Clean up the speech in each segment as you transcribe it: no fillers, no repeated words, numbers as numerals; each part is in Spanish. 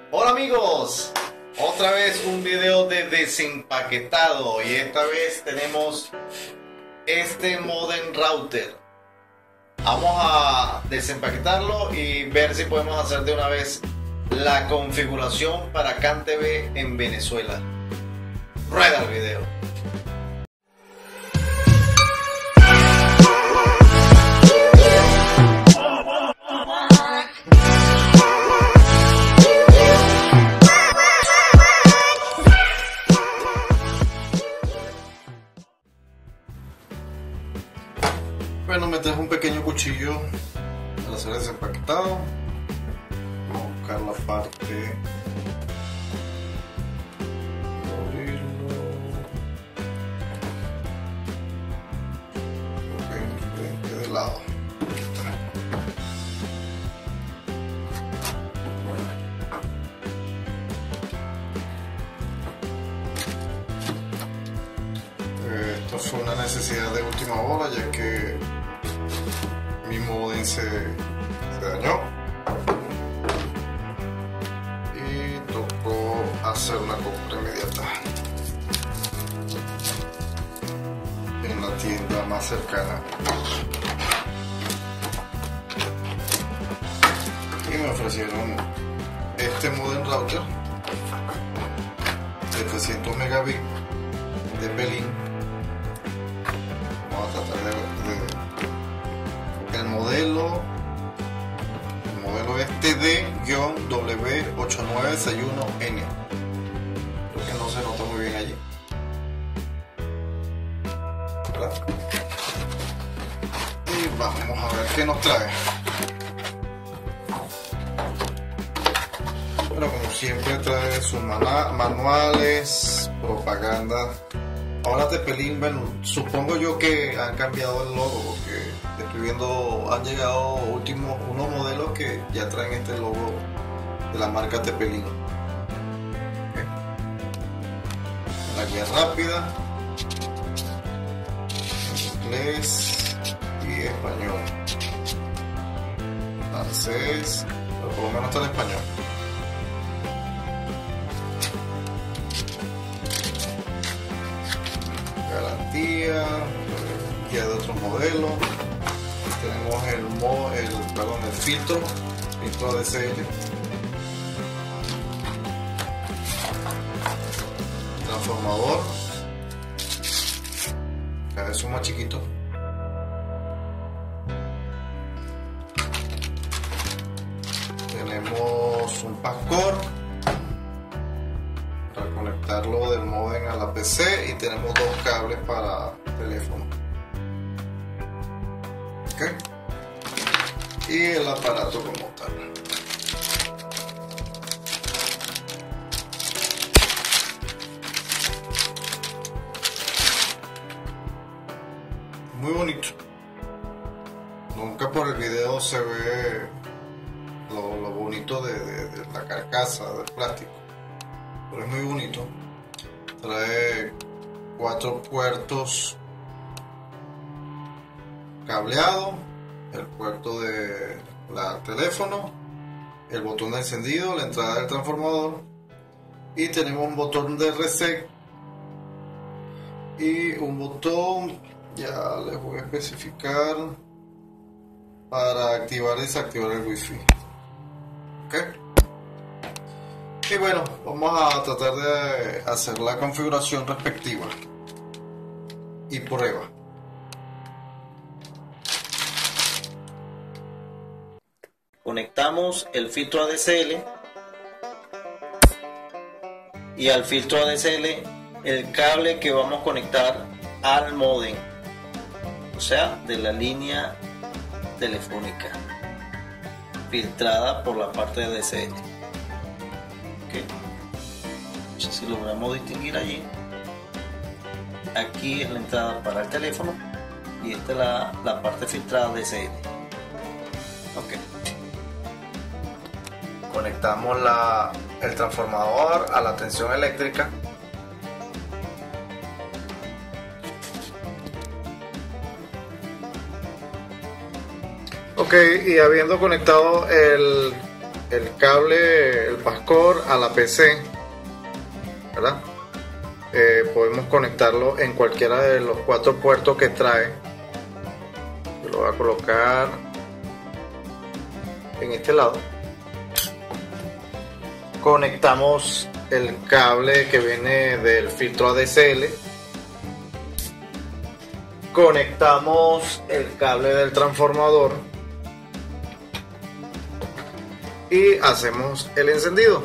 Hola amigos, otra vez un video de desempaquetado y esta vez tenemos este modem router. Vamos a desempaquetarlo y ver si podemos hacer de una vez la configuración para CanTV en Venezuela. Rueda el video. Bueno, me traje un pequeño cuchillo para hacer desempaquetado. Vamos a buscar la parte, abrirlo, de lado. Esto fue una necesidad de última hora, ya que mi modem se dañó y tocó hacer una compra inmediata en la tienda más cercana y me ofrecieron este modem router de 300 megabits de Belin. Vamos a tratar de el modelo es TD-W8961N. Creo que no se nota muy bien allí, ¿verdad? Y vamos a ver qué nos trae. Bueno, como siempre trae sus manuales, propaganda. Ahora TP-Link, bueno, supongo yo que han cambiado el logo, porque estoy viendo, han llegado unos modelos que ya traen este logo de la marca TP-Link. Okay. La guía rápida, inglés y español, francés, pero por lo menos está en español. Garantía, guía de otros modelos. Tenemos el filtro ADSL, transformador, cada vez es más chiquito. Tenemos un pascord para conectarlo del modem a la PC y tenemos dos cables para teléfono. Okay. Y el aparato como tal. Muy bonito. Nunca por el video se ve lo bonito de la carcasa del plástico, pero es muy bonito. Trae 4 puertos cableado, el puerto de teléfono, el botón de encendido, la entrada del transformador, y tenemos un botón de reset y un botón, ya les voy a especificar, para activar y desactivar el wifi. Okay. Y bueno, vamos a tratar de hacer la configuración respectiva y prueba. Conectamos el filtro ADSL y al filtro ADSL el cable que vamos a conectar al modem, o sea, de la línea telefónica filtrada por la parte de ADSL. Okay. No sé si logramos distinguir allí. Aquí es la entrada para el teléfono y esta es la parte filtrada de ADSL. Okay. Conectamos el transformador a la tensión eléctrica. Ok, y habiendo conectado el cable, el pastor core a la PC, ¿verdad? Podemos conectarlo en cualquiera de los 4 puertos que trae. Yo lo voy a colocar en este lado. Conectamos el cable que viene del filtro ADSL. Conectamos el cable del transformador y hacemos el encendido.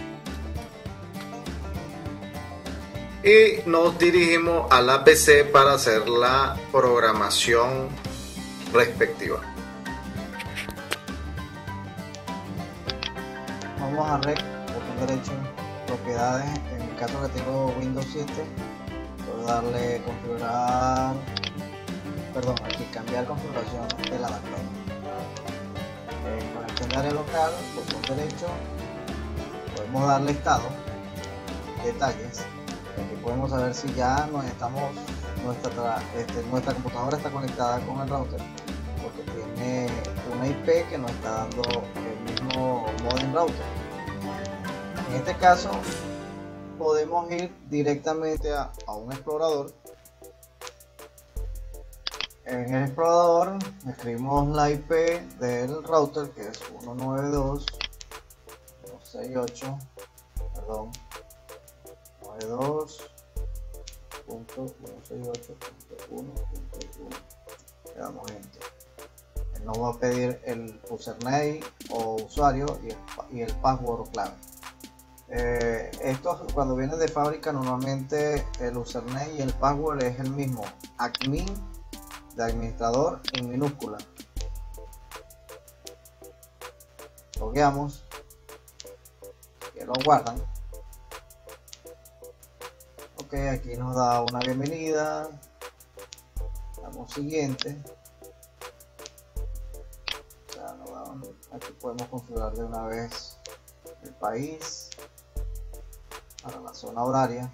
Y nos dirigimos a la PC para hacer la programación respectiva. Vamos a Rec, botón derecho, propiedades. En mi caso que tengo Windows 7, puedo darle configurar, aquí cambiar configuración del adaptador. Conexión de área local, botón derecho, podemos darle estado, detalles. Aquí podemos saber si ya nuestra computadora está conectada con el router, porque tiene una IP que nos está dando el mismo modem router. En este caso podemos ir directamente a un explorador. En el explorador escribimos la IP del router, que es 192.168.1.1. Le damos enter. Él nos va a pedir el username o usuario y el password o clave. Esto cuando viene de fábrica, normalmente el username y el password es el mismo, admin de administrador en minúscula. Logueamos, que lo guardan. Ok, aquí nos da una bienvenida, damos siguiente. Aquí podemos configurar de una vez el país para la zona horaria.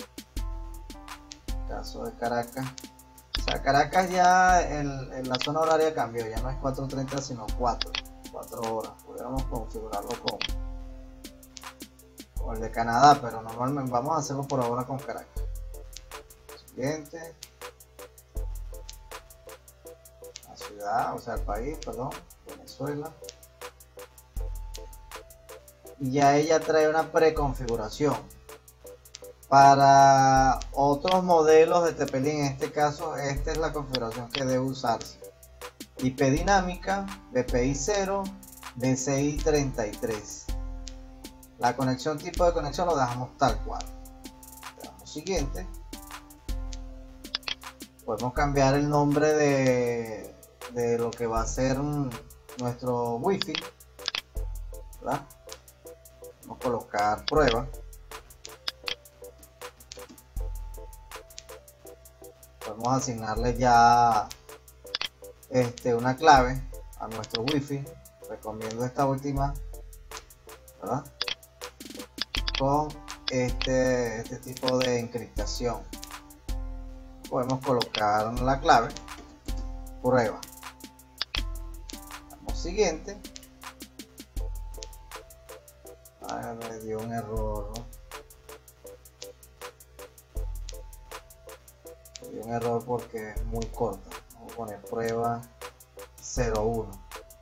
Caso de Caracas. O sea, Caracas ya en la zona horaria cambió, ya no es 4:30 sino 4 horas. Pudiéramos configurarlo con el de Canadá, pero normalmente vamos a hacerlo por ahora con Caracas. Siguiente. La ciudad, o sea el país, perdón, Venezuela. Y ya ella trae una preconfiguración. Para otros modelos de Tepelín, en este caso, esta es la configuración que debe usarse. IP dinámica, BPI 0, BCI 33. La conexión, tipo de conexión lo dejamos tal cual. Le damos siguiente. Podemos cambiar el nombre de lo que va a ser nuestro wifi, ¿verdad? Vamos a colocar prueba. Podemos asignarle ya una clave a nuestro wifi. Recomiendo esta última, ¿verdad? Con este tipo de encriptación. Podemos colocar la clave prueba. Damos siguiente. Me dio un error, ¿no? Me dio un error porque es muy corta. Vamos a poner prueba 01.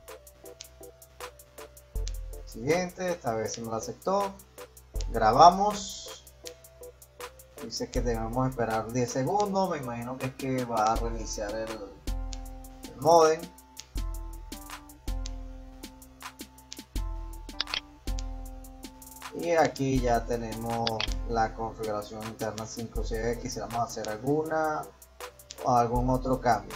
Siguiente, esta vez sí me lo aceptó. Grabamos. Dice que debemos esperar 10 segundos. Me imagino que es que va a reiniciar el modem. Y aquí ya tenemos la configuración interna. Inclusive quisiéramos hacer alguna o algún otro cambio.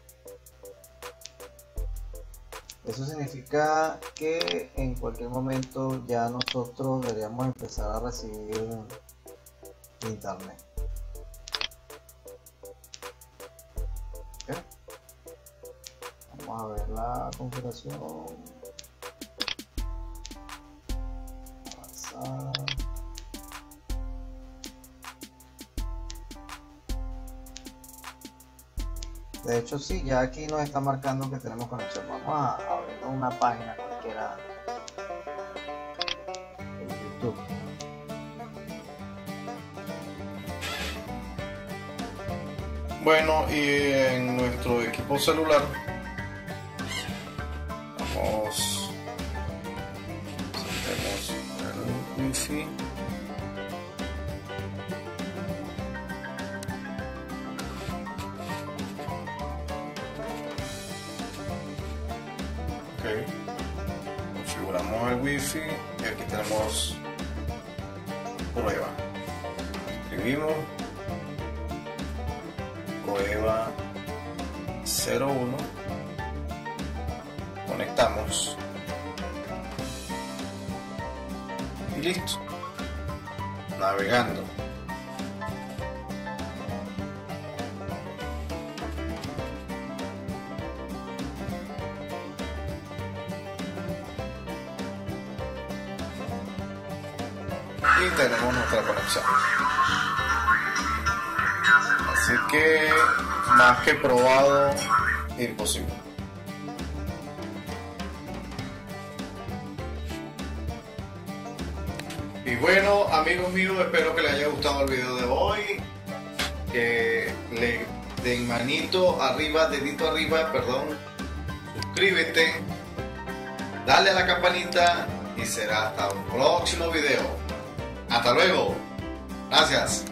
Eso significa que en cualquier momento ya nosotros deberíamos empezar a recibir internet. ¿Okay? Vamos a ver la configuración. Avanzar. De hecho sí, ya aquí nos está marcando que tenemos conexión. Vamos a abrir una página cualquiera. YouTube. Bueno, y en nuestro equipo celular vamos, tenemos el Wi-Fi. Ok, configuramos el Wi-Fi y aquí tenemos prueba. Escribimos prueba 01, conectamos y listo. Navegando. Y tenemos nuestra conexión. Así que más que probado, imposible. Y bueno, amigos míos, espero que les haya gustado el video de hoy. Que le den manito arriba, dedito arriba, perdón. Suscríbete, dale a la campanita y será hasta un próximo video. Hasta luego. Gracias.